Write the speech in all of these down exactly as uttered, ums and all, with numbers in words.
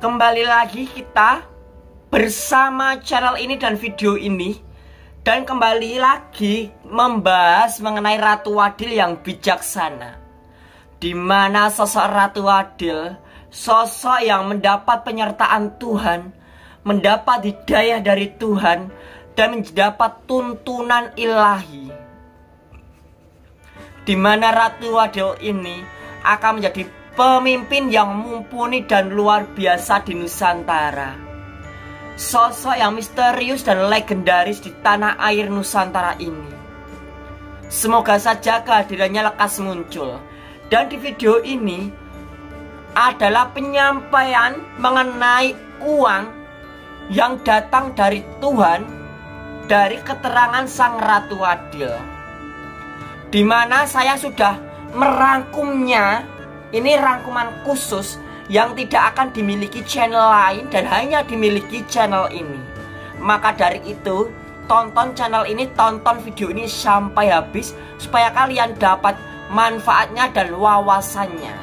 Kembali lagi kita bersama channel ini dan video ini, dan kembali lagi membahas mengenai Ratu Adil yang bijaksana, di mana sosok Ratu Adil, sosok yang mendapat penyertaan Tuhan, mendapat hidayah dari Tuhan, dan mendapat tuntunan ilahi, di mana Ratu Adil ini akan menjadi pemimpin yang mumpuni dan luar biasa di Nusantara. Sosok yang misterius dan legendaris di tanah air Nusantara ini. Semoga saja kehadirannya lekas muncul. Dan di video ini adalah penyampaian mengenai uang yang datang dari Tuhan, dari keterangan Sang Ratu Adil, di mana saya sudah merangkumnya. Ini rangkuman khusus yang tidak akan dimiliki channel lain dan hanya dimiliki channel ini. Maka dari itu, tonton channel ini, tonton video ini sampai habis supaya kalian dapat manfaatnya dan wawasannya,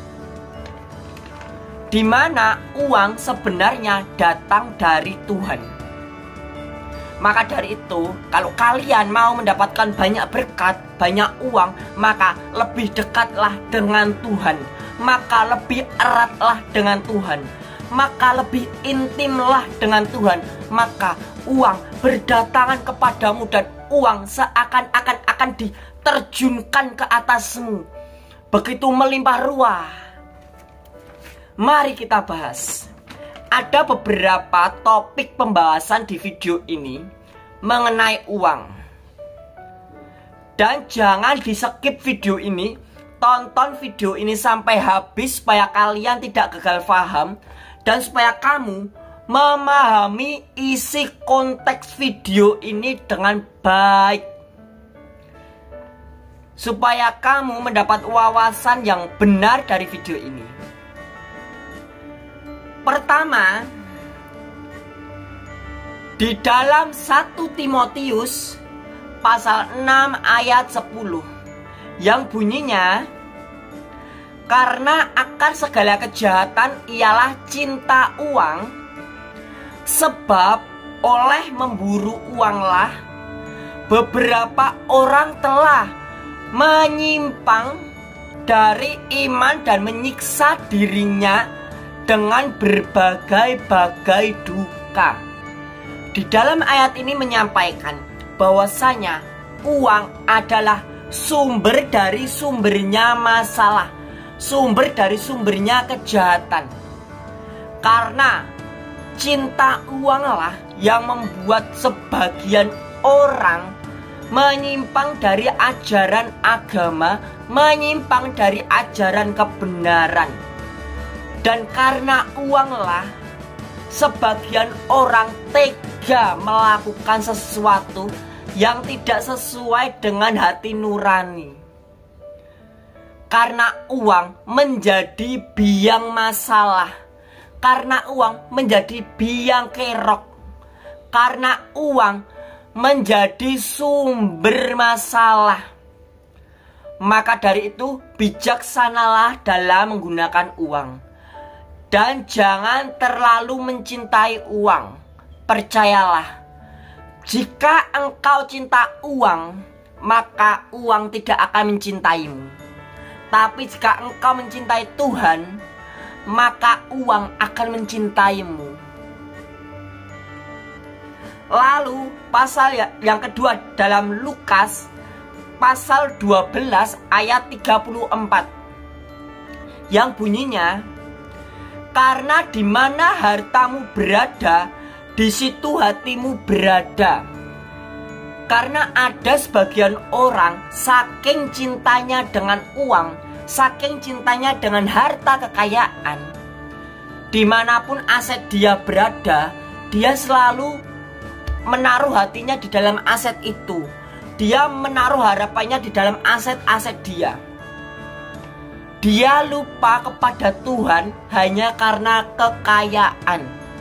di mana uang sebenarnya datang dari Tuhan. Maka dari itu, kalau kalian mau mendapatkan banyak berkat, banyak uang, maka lebih dekatlah dengan Tuhan, maka lebih eratlah dengan Tuhan, maka lebih intimlah dengan Tuhan. Maka uang berdatangan kepadamu dan uang seakan-akan akan diterjunkan ke atasmu, begitu melimpah ruah. Mari kita bahas. Ada beberapa topik pembahasan di video ini mengenai uang. Dan jangan di skip video ini, tonton video ini sampai habis supaya kalian tidak gagal paham dan supaya kamu memahami isi konteks video ini dengan baik, supaya kamu mendapat wawasan yang benar dari video ini. Pertama, di dalam satu Timotius pasal enam ayat sepuluh yang bunyinya, karena akar segala kejahatan ialah cinta uang, sebab oleh memburu uanglah beberapa orang telah menyimpang dari iman dan menyiksa dirinya dengan berbagai-bagai duka. Di dalam ayat ini menyampaikan bahwasanya uang adalah sumber dari sumbernya masalah, sumber dari sumbernya kejahatan. Karena cinta uanglah yang membuat sebagian orang menyimpang dari ajaran agama, menyimpang dari ajaran kebenaran. Dan karena uanglah sebagian orang tega melakukan sesuatu yang tidak sesuai dengan hati nurani. Karena uang menjadi biang masalah, karena uang menjadi biang kerok, karena uang menjadi sumber masalah. Maka dari itu bijaksanalah dalam menggunakan uang. Dan jangan terlalu mencintai uang. Percayalah, jika engkau cinta uang, maka uang tidak akan mencintaimu. Tapi jika engkau mencintai Tuhan, maka uang akan mencintaimu. Lalu pasal yang kedua dalam Lukas pasal dua belas ayat tiga puluh empat yang bunyinya, karena di mana hartamu berada, di situ hatimu berada. Karena ada sebagian orang saking cintanya dengan uang, saking cintanya dengan harta kekayaan, dimanapun aset dia berada, dia selalu menaruh hatinya di dalam aset itu. Dia menaruh harapannya di dalam aset-aset dia. Dia lupa kepada Tuhan hanya karena kekayaan.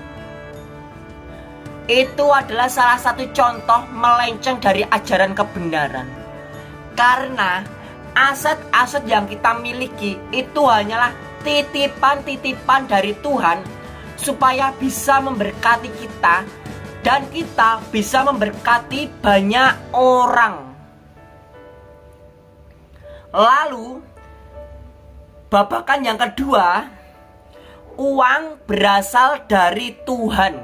Itu adalah salah satu contoh melenceng dari ajaran kebenaran. Karena aset-aset yang kita miliki itu hanyalah titipan-titipan dari Tuhan, supaya bisa memberkati kita dan kita bisa memberkati banyak orang. Lalu babakan yang kedua, uang berasal dari Tuhan.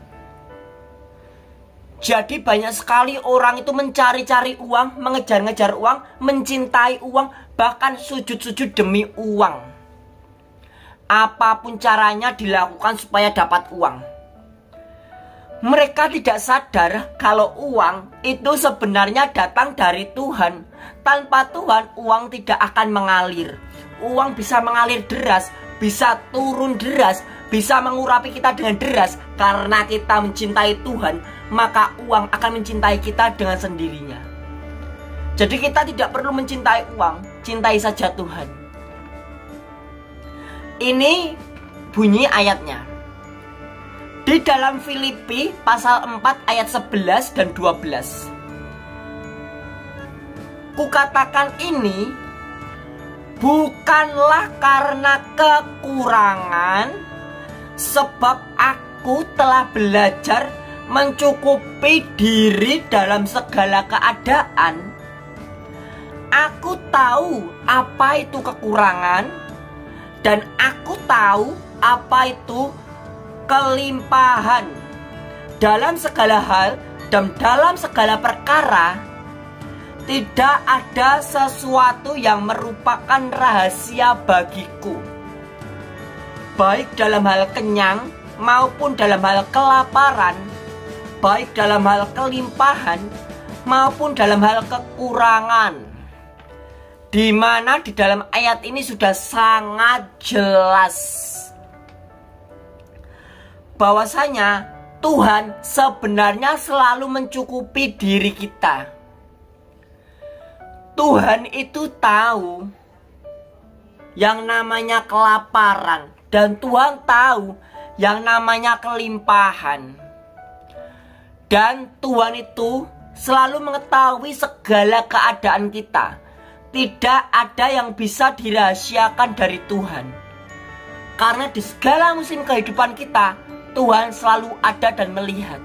Jadi banyak sekali orang itu mencari-cari uang, mengejar-ngejar uang, mencintai uang, bahkan sujud-sujud demi uang. Apapun caranya dilakukan supaya dapat uang. Mereka tidak sadar kalau uang itu sebenarnya datang dari Tuhan. Tanpa Tuhan, uang tidak akan mengalir. Uang bisa mengalir deras, bisa turun deras, bisa mengurapi kita dengan deras. Karena kita mencintai Tuhan, maka uang akan mencintai kita dengan sendirinya. Jadi kita tidak perlu mencintai uang, cintai saja Tuhan. Ini bunyi ayatnya di dalam Filipi pasal empat ayat sebelas dan dua belas. Kukatakan ini bukanlah karena kekurangan, sebab aku telah belajar mencukupi diri dalam segala keadaan. Aku tahu apa itu kekurangan, dan aku tahu apa itu kelimpahan. Dalam segala hal dan dalam segala perkara, tidak ada sesuatu yang merupakan rahasia bagiku, baik dalam hal kenyang maupun dalam hal kelaparan, baik dalam hal kelimpahan maupun dalam hal kekurangan. Di mana di dalam ayat ini sudah sangat jelas bahwasanya Tuhan sebenarnya selalu mencukupi diri kita. Tuhan itu tahu yang namanya kelaparan, dan Tuhan tahu yang namanya kelimpahan. Dan Tuhan itu selalu mengetahui segala keadaan kita. Tidak ada yang bisa dirahasiakan dari Tuhan. Karena di segala musim kehidupan kita, Tuhan selalu ada dan melihat.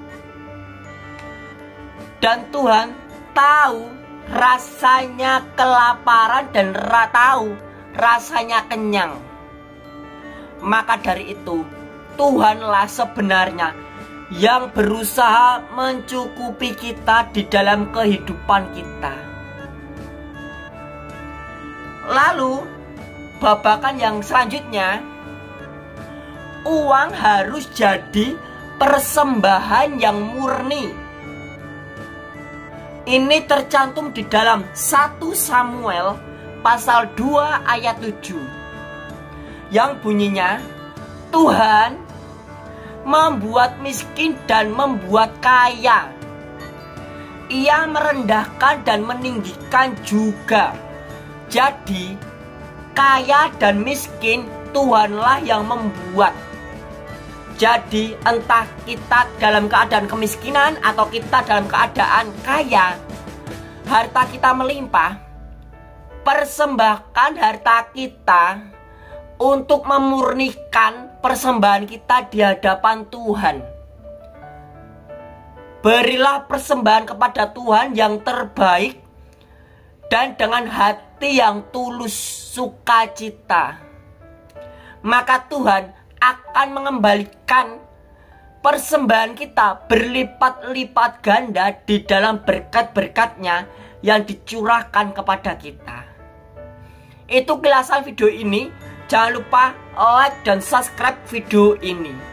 Dan Tuhan tahu rasanya kelaparan dan ra tahu rasanya kenyang. Maka dari itu, Tuhanlah sebenarnya yang berusaha mencukupi kita di dalam kehidupan kita. Lalu babakan yang selanjutnya, uang harus jadi persembahan yang murni. Ini tercantum di dalam satu Samuel pasal dua ayat tujuh, yang bunyinya, Tuhan membuat miskin dan membuat kaya. Ia merendahkan dan meninggikan juga. Jadi kaya dan miskin Tuhanlah yang membuat. Jadi entah kita dalam keadaan kemiskinan atau kita dalam keadaan kaya, harta kita melimpah, persembahkan harta kita untuk memurnikan persembahan kita di hadapan Tuhan. Berilah persembahan kepada Tuhan yang terbaik dan dengan hati yang tulus sukacita. Maka Tuhan akan mengembalikan persembahan kita berlipat-lipat ganda di dalam berkat-berkatnya yang dicurahkan kepada kita. Itu kilasan video ini. Jangan lupa like dan subscribe video ini.